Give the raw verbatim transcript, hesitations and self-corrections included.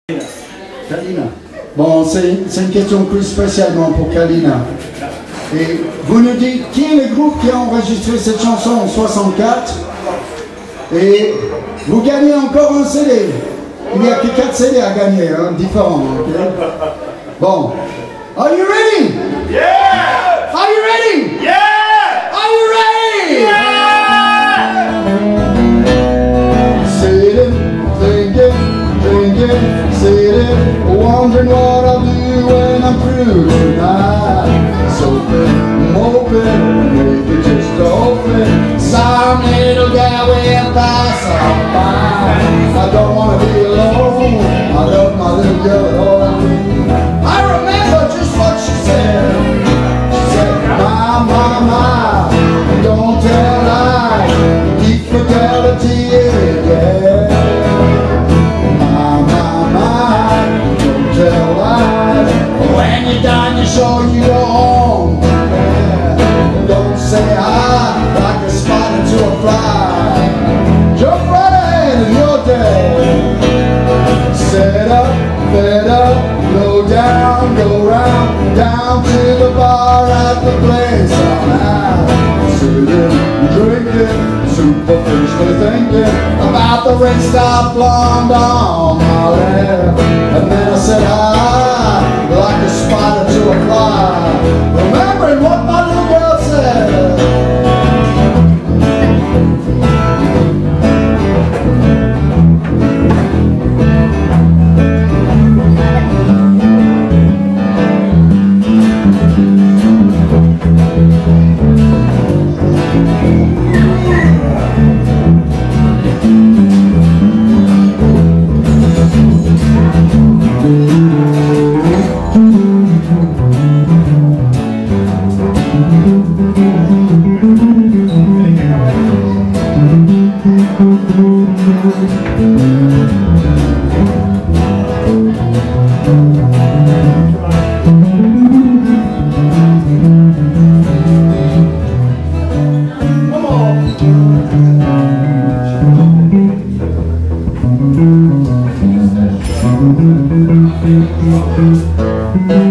Kalina. Bon, c'est une question plus spécialement pour Kalina. Et vous nous dites qui est le groupe qui a enregistré cette chanson en soixante-quatre? Et vous gagnez encore un C D. Il n'y a que quatre C D à gagner, hein, différents. Okay? Bon. Are you ready? Yeah! Are you ready? Yeah! Are you ready? Yeah! Sitting, thinking, drinking, sitting, wondering what I'll do when I'm through tonight. Soaping, moping, maybe just hoping some little guy will pass on by. I don't want to be alone. I love my little girl at home. I remember just what she said. She said, my, my, my, don't tell lies, keep fidelity in yeah. My, my, my, don't tell lies. When you're done, you show you go home. Yeah. Don't say hi like a spider to a fly. Jump right ahead in your day. Set up, fed up, go down, go round, down to the bar at the place I'm at. Sitting, drinking, superficially thinking about the red-stop blonde on my left. And then I said hi, like a spider to a fly, remembering what my little girl said. Come on.